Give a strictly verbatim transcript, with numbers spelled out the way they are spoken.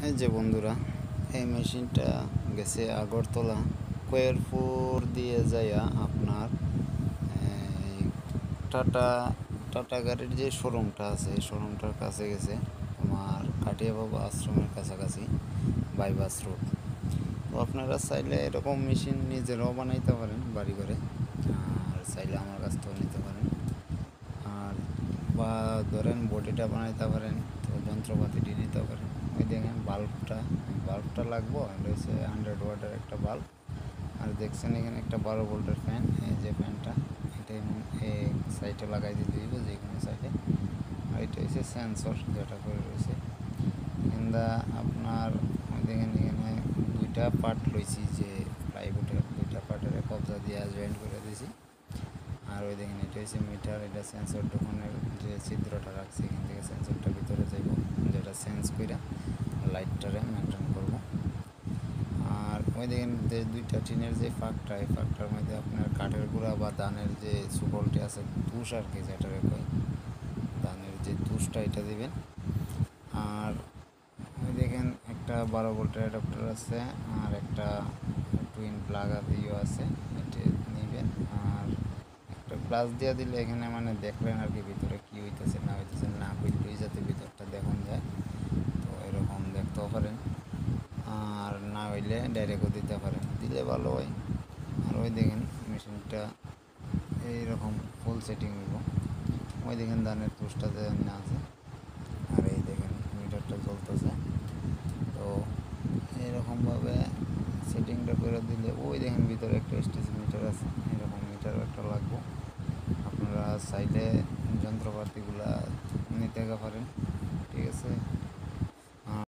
এই যে বন্ধুরা, এই মেশিনটা গেছে আগরতলা কোয়েরপুর দিয়ে যাইয়া আপনার এই টাটা টাটা গাড়ির যে শোরুমটা আছে এই শোরুমটার কাছে গেছে আমার কাটিয়া বাবা আশ্রমের কাছাকাছি বাইপাস রোড। তো আপনারা চাইলে এরকম মেশিন নিজেরাও বানাইতে পারেন বাড়ি করে, আর চাইলে আমার কাছ থেকেও নিতে পারেন। আর বা ধরেন বডিটা বানাইতে পারেন, তো যন্ত্রপাতিটি নিতে পারেন। ওই দেখেন বাল্বটা বাল্বটা লাগবো, এটা হচ্ছে হান্ড্রেড ওয়াটের একটা বাল্ব। আর দেখছেন এখানে একটা বারো ভোল্টের ফ্যান, এই যে ফ্যানটা এটা এই সাইডে লাগাই দিতে দিব, যে কোনো সাইডে। আর এটা হচ্ছে সেন্সর যেটা করে রয়েছে এখানটা আপনার। দেখেন এখানে দুইটা পার্ট রয়েছি, যে প্লাইউডের দুইটা পার্টের কবজা দিয়ে জয়েন্ট করে দিয়েছি। আর ওই দেখেন এটা হচ্ছে মিটার, এটা সেন্সর ঢোকানোর যে ছিদ্রটা রাখছে এখান থেকে সেন্সরটা ভিতরে যাইব, যেটা সেন্স কইরা লাইটটারে মেনটেন করব। আর ওই দেখেন যে দুইটা টিনের যে ফাঁকটা, এই ফাঁকটার মধ্যে আপনার কাঠের গুঁড়া বা ধানের যে সুকলটি আছে, তুষ আর কি যেটারে কয়, ধানের যে তুষটা এটা দিবেন। আর ওই দেখেন একটা বারো ভোল্টের অ্যাডাপ্টার আছে, আর একটা টুইন প্লাগ ইয়ে আছে, এটা নেবেন। আর একটা গ্লাস দিয়ে দিলে এখানে মানে দেখলেন আর কি ভিতরে কী হইতেছে না হইতেছে, না খুললেই যাতে ভিতরটা দেখুন যায়, তো এরকম দেখতেও পারেন। আর না হইলে ডাইরেক্টও দিতে পারেন, দিলে ভালো হয়। আর ওই দেখেন মেশিনটা এইরকম ফুল সেটিং হইব। ওই দেখেন ধানের তুষটাতে না আছে, আর এই দেখেন মিটারটা চলতেছে। তো এইরকমভাবে সেটিংটা করে দিলে ওই দেখেন ভিতরে একটা স্টেজ মিটার আছে, এরকম মিটার একটা লাগবে। আপনারা চাইলে যন্ত্রপাতিগুলা নিতে পারেন।